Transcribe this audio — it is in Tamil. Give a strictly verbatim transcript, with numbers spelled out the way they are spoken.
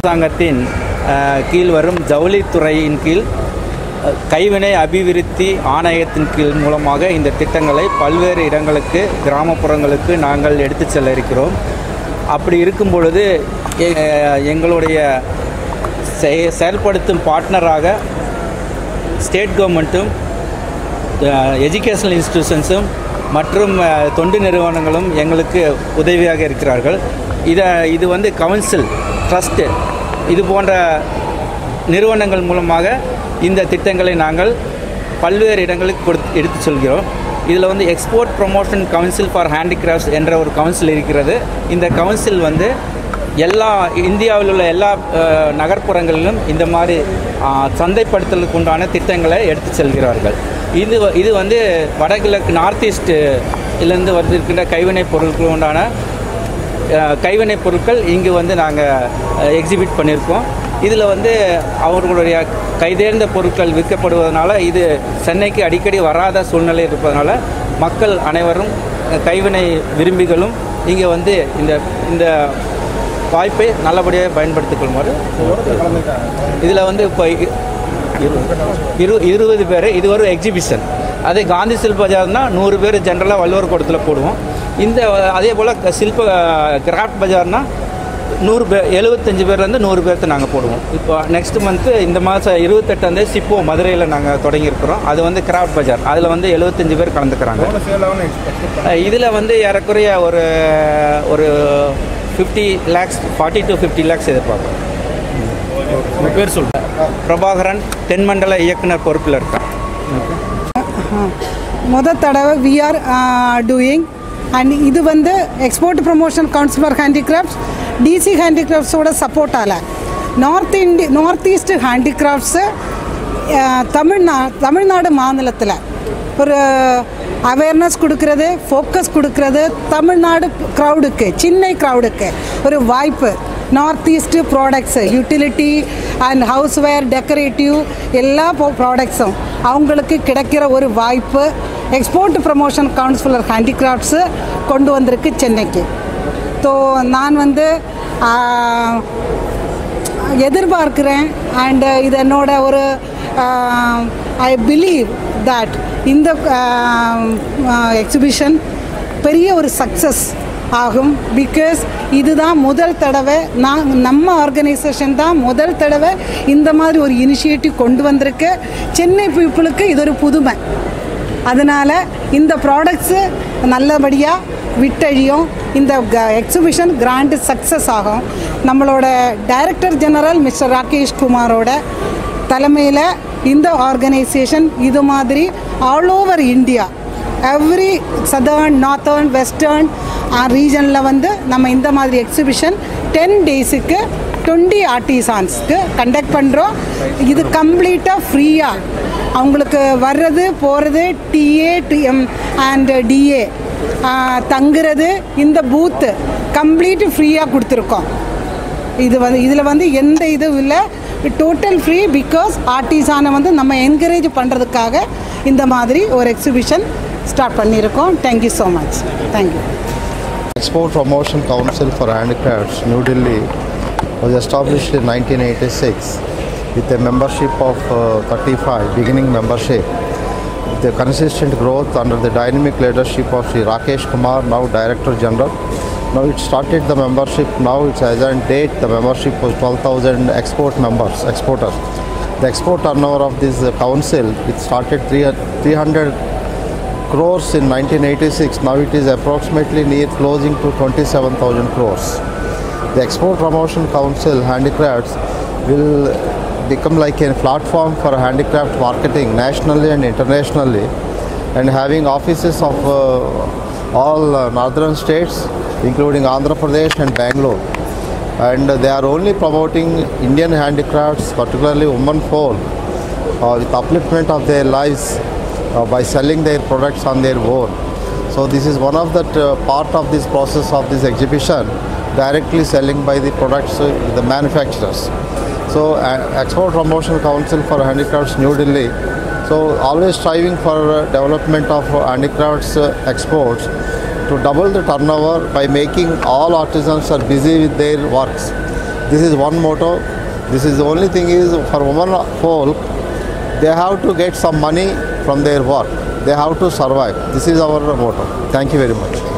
அரசாங்கத்தின் கீழ் வரும் ஜவுளித்துறையின் கீழ் கைவினை அபிவிருத்தி ஆணையத்தின் கீழ் மூலமாக இந்த திட்டங்களை பல்வேறு இடங்களுக்கு கிராமப்புறங்களுக்கு நாங்கள் எடுத்து செல்ல இருக்கிறோம். அப்படி இருக்கும் பொழுது எங்களுடைய செயல்படுத்தும் பார்ட்னராக ஸ்டேட் கவர்மெண்ட்டும் எஜுகேஷனல் இன்ஸ்டிடியூஷன்ஸும் மற்றும் தொண்டு நிறுவனங்களும் எங்களுக்கு உதவியாக இருக்கிறார்கள். இதை இது வந்து கவுன்சில் ட்ரஸ்ட்டு இது போன்ற நிறுவனங்கள் மூலமாக இந்த திட்டங்களை நாங்கள் பல்வேறு இடங்களுக்கு கொடுத்து எடுத்து சொல்கிறோம். இதில் வந்து export promotion council for handicrafts என்ற ஒரு கவுன்சில் இருக்கிறது. இந்த கவுன்சில் வந்து எல்லா இந்தியாவில் உள்ள எல்லா நகர்ப்புறங்களிலும் இந்த மாதிரி சந்தைப்படுத்தலுக்கு உண்டான திட்டங்களை எடுத்து செல்கிறார்கள். இது இது வந்து வடகிழக்கு நார்த் ஈஸ்ட்லேருந்து வந்திருக்கின்ற கைவினைப் பொருட்கள் உண்டான கைவினைப் பொருட்கள் இங்கு வந்து நாங்கள் எக்ஸிபிட் பண்ணியிருக்கோம். இதில் வந்து அவர்களுடைய கைதேர்ந்த பொருட்கள் விற்கப்படுவதனால இது சென்னைக்கு அடிக்கடி வராத சூழ்நிலை இருப்பதனால மக்கள் அனைவரும் கைவினை விரும்பிகளும் இங்கே வந்து இந்த இந்த வாய்ப்பை நல்லபடியாக பயன்படுத்திக் கொள்ளுமாறு. இதில் வந்து இப்போ இரு இருபது பேர் இது ஒரு எக்ஸிபிஷன். அதே காந்தி சில்ப பஜார்னால் நூறு பேர் ஜென்ரலாக வள்ளுவர் கூடத்தில் போடுவோம். இந்த அதே போல் சில்ப கிராஃப்ட் பஜார்னால் நூறு பேர் எழுபத்தஞ்சி பேர்லேருந்து நூறு பேர்த்து நாங்கள் போடுவோம். இப்போ நெக்ஸ்ட் மந்த்து இந்த மாதம் இருபத்தெட்டாந்தேதி சிப்போ மதுரையில் நாங்கள் தொடங்கியிருக்கிறோம். அது வந்து கிராஃப்ட் பஜார். அதில் வந்து எழுபத்தஞ்சி பேர் கலந்துக்கிறாங்க. இதில் வந்து ஏறக்குறைய ஒரு ஒரு fifty lakhs forty to fifty lakhs எதிர்பார்க்குறோம். உங்கள் பேர் சொல்கிறேன். பிரபாகரன், தென்மண்டல இயக்குனர் பொறுப்பில் இருக்கேன். முதல் தடவை வி ஆர் டூயிங் அண்ட் இது வந்து export promotion council for handicrafts DC ஹேண்டிகிராஃப்ட்ஸோட சப்போர்ட்டால் நார்த் இண்டி நார்த் ஈஸ்ட் ஹேண்டிகிராஃப்ட்ஸு தமிழ்நா தமிழ்நாடு மாநிலத்தில் ஒரு அவேர்னஸ் கொடுக்கறது, ஃபோக்கஸ் கொடுக்கறது, தமிழ்நாடு க்ரௌடுக்கு சென்னை க்ரௌடுக்கு ஒரு வாய்ப்பு. North east products utility and houseware decorative எல்லா ப்ராடக்ட்ஸும் அவங்களுக்கு கிடைக்கிற ஒரு வாய்ப்பு export promotion council for handicrafts கொண்டு வந்திருக்கு சென்னைக்கு. ஸோ நான் வந்து எதிர்பார்க்குறேன் அண்ட் இது என்னோட ஒரு ஐ பிலீவ் தட் இந்த எக்ஸிபிஷன் பெரிய ஒரு சக்ஸஸ் ஆகும். பிகாஸ் இதுதான் முதல் தடவை நான் நம்ம ஆர்கனைசேஷன் தான் முதல் தடவை இந்த மாதிரி ஒரு இனிஷியேட்டிவ் கொண்டு வந்திருக்கு. சென்னை பீப்புளுக்கு இது ஒரு புதுமை. அதனால் இந்த ப்ராடக்ட்ஸு நல்லபடியாக விட்டழியும். இந்த எக்ஸிபிஷன் கிராண்டு சக்ஸஸ் ஆகும். நம்மளோட டைரக்டர் ஜெனரல் மிஸ்டர் ராகேஷ் குமாரோட தலைமையில் இந்த ஆர்கனைசேஷன் இது மாதிரி all over India every southern northern western ரீஜனில் வந்து நம்ம இந்த மாதிரி எக்ஸிபிஷன் டென் டேஸுக்கு டுவெண்ட்டி ஆர்டிசான்ஸ்க்கு கண்டக்ட் பண்ணுறோம். இது கம்ப்ளீட்டாக ஃப்ரீயாக அவங்களுக்கு வர்றது போகிறது டிஏ டிஎம் அண்ட் டிஏ தங்குறது இந்த பூத்து கம்ப்ளீட்டு ஃப்ரீயாக கொடுத்துருக்கோம். இது வந்து இதில் வந்து எந்த இதுவும் இல்லை, டோட்டல் ஃப்ரீ. பிகாஸ் ஆர்டிசானை வந்து நம்ம என்கரேஜ் பண்ணுறதுக்காக இந்த மாதிரி ஒரு எக்ஸிபிஷன் ஸ்டார்ட் பண்ணியிருக்கோம். Thank you so much. Thank you. Export Promotion Council for Handicrafts, New Delhi, was established in nineteen eighty-six with a membership of uh, thirty-five, beginning membership. With the consistent growth under the dynamic leadership of Sri Rakesh Kumar, now Director General. Now it started the membership, now it's as on date, the membership was twelve thousand export members, exporters. The export turnover of this uh, council, it started three hundred crores in nineteen eighty-six, now it is approximately near closing to twenty-seven thousand crores. The Export Promotion Council Handicrafts will become like a platform for handicraft marketing nationally and internationally, and having offices of uh, all uh, northern states including Andhra Pradesh and Bangalore, and uh, they are only promoting Indian handicrafts, particularly women folk, uh, with upliftment of their lives uh, by selling their products on their own. So this is one of the uh, part of this process of this exhibition, directly selling by the products uh, the manufacturers. So uh, Export Promotion Council for Handicrafts, New Delhi, so always striving for uh, development of uh, handicrafts uh, exports to double the turnover by making all artisans are busy with their works. This is one motto. This is the only thing is for women folk, they have to get some money from their work. They have to survive. This is our motto. Thank you very much.